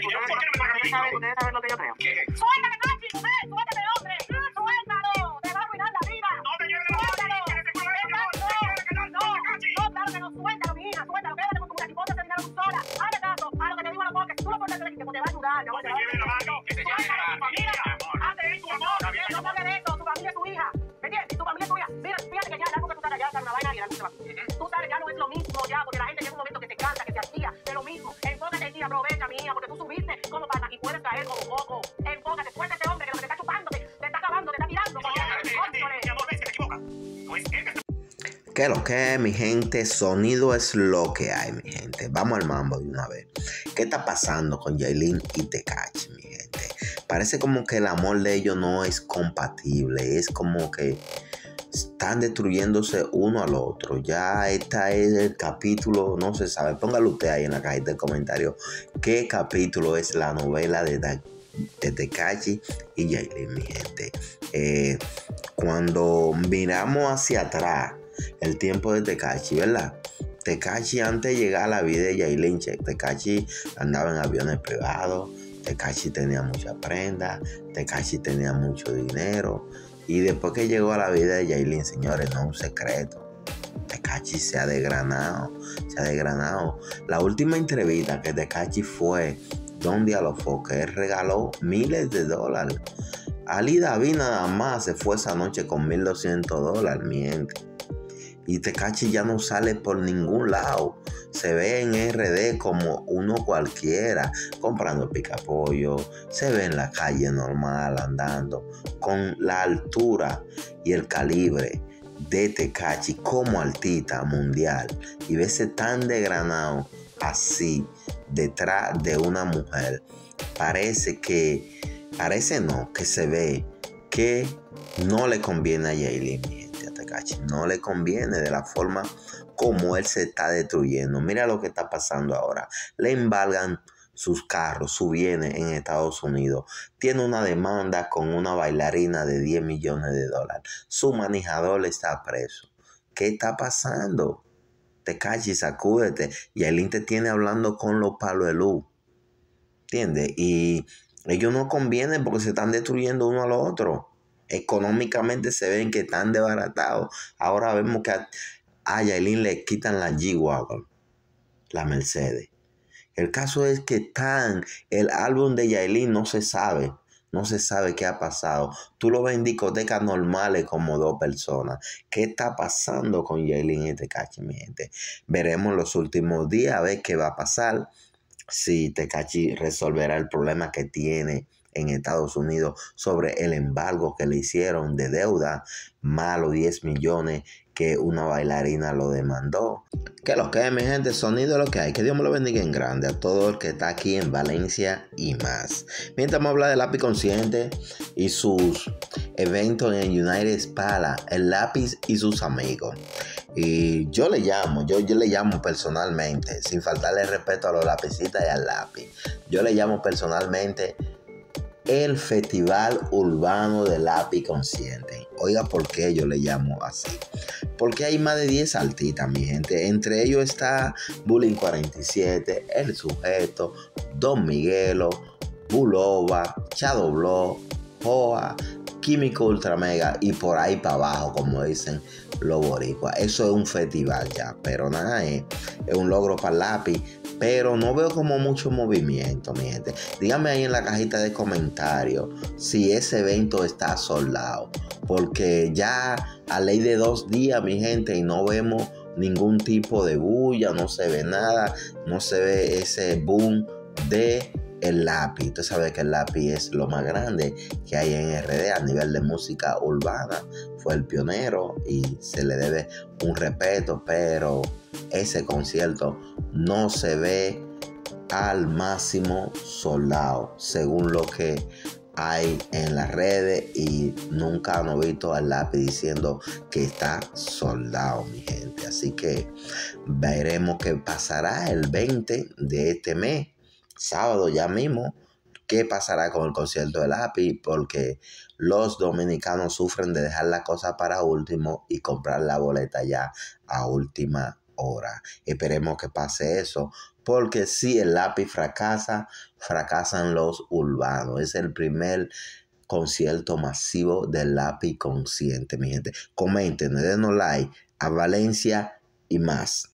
Ustedes saben lo que yo creo. Suéltame, Cachi, suéltame, hombre. Suéltalo. Te va a arruinar la vida. Suéltalo. No, claro que no. Suéltalo, mi hija. Suéltalo. Quédate con tu muchacho. Ponte ese dinero tú sola. Hazle caso a lo que te digo a los porque si tú lo pones de te va a ayudar. No te lleve la mano. Suéltalo, tu familia. Hazle tu amor. No ponle de eso. Tu familia es tu hija. ¿Me entiendes? Tu familia es tuya. Mira, fíjate que ya porque tú estás allá, una vaina y la luz se va. Tú sabes, ya no es lo mismo ya, porque la gente llega un momento que se cansa, que se hacía de lo mismo. Enfócate en ti, aprovecha, mi hija, porque tú subiste como pata y puedes caer como poco. Enfócate, suelta ese hombre que lo que te está chupándote, te está acabando, te está tirando. ¿Qué lo que, mi gente? Sonido es lo que hay, mi gente. Vamos al mambo de una vez. ¿Qué está pasando con Yailin y Tekashi, mi gente? Parece como que el amor de ellos no es compatible. Es como que están destruyéndose uno al otro. Ya este es el capítulo, no se sabe. Póngalo usted ahí en la cajita de comentarios. ¿Qué capítulo es la novela de Tekashi y Yailin, mi gente? Cuando miramos hacia atrás, el tiempo de Tekashi, ¿verdad? Tekashi antes de llegar a la vida de Yailin, Tekashi andaba en aviones privados, Tekashi tenía mucha prenda, Tekashi tenía mucho dinero. Y después que llegó a la vida de Yailin, señores, no es un secreto. Tekashi se ha desgranado. La última entrevista que Tekashi fue donde a los foques, él regaló miles de dólares. Ali David nada más se fue esa noche con $1,200, mi gente. Y Tekashi ya no sale por ningún lado. Se ve en RD como uno cualquiera, comprando picapollo. Se ve en la calle normal, andando. Con la altura y el calibre de Tekashi como artista mundial. Y verse tan desgranado así, detrás de una mujer. Parece no, que se ve que no le conviene a Yailin. No le conviene de la forma como él se está destruyendo. Mira lo que está pasando ahora. Le embargan sus carros, su bienes en Estados Unidos. Tiene una demanda con una bailarina de $10 millones. Su manejador está preso. ¿Qué está pasando? Tekashi, sacúdete. Y el te tiene hablando con los palos de luz. ¿Entiendes? Y ellos no convienen porque se están destruyendo uno al otro. Económicamente se ven que están desbaratados. Ahora vemos que a Yailin le quitan la G-Wagon, la Mercedes. El caso es que el álbum de Yailin no se sabe qué ha pasado. Tú lo ves en discotecas normales como 2 personas. ¿Qué está pasando con Yailin y Tekashi, mi gente? Veremos los últimos días a ver qué va a pasar. Si Tekashi resolverá el problema que tiene en Estados Unidos sobre el embargo que le hicieron de deuda, más los 10 millones que una bailarina lo demandó. Que lo que es, mi gente, sonido lo que hay. Que Dios me lo bendiga en grande a todo el que está aquí en Valencia y más. Mientras vamos a hablar del Lápiz Consciente y sus eventos en United Pala, el Lápiz y sus amigos. Y yo le llamo personalmente, sin faltarle respeto a los lapicitas y al lápiz. Yo le llamo personalmente el Festival Urbano de Lápiz Consciente. Oiga, ¿por qué yo le llamo así? Porque hay más de 10 artistas, mi gente. Entre ellos está Bullying 47, El Sujeto, Don Miguelo, Bulova, Shadow Blow, Joa, Químico Ultra Mega y por ahí para abajo, como dicen los boricuas. Eso es un festival ya, pero nada, es un logro para el lápiz. Pero no veo como mucho movimiento, mi gente. Díganme ahí en la cajita de comentarios si ese evento está soldado. Porque ya a ley de 2 días, mi gente, y no vemos ningún tipo de bulla, no se ve nada, no se ve ese boom de el lápiz. Usted sabe que el lápiz es lo más grande que hay en RD a nivel de música urbana. Fue el pionero y se le debe un respeto, pero ese concierto no se ve al máximo soldado, según lo que hay en las redes, y nunca han visto al lápiz diciendo que está soldado, mi gente. Así que veremos qué pasará el 20 de este mes, sábado ya mismo. ¿Qué pasará con el concierto de lápiz? Porque los dominicanos sufren de dejar la cosa para último y comprar la boleta ya a última hora. Esperemos que pase eso, Porque si el lápiz fracasa, fracasan los urbanos. Es el primer concierto masivo del lápiz consciente, mi gente. Comenten, denos like a Valencia y más.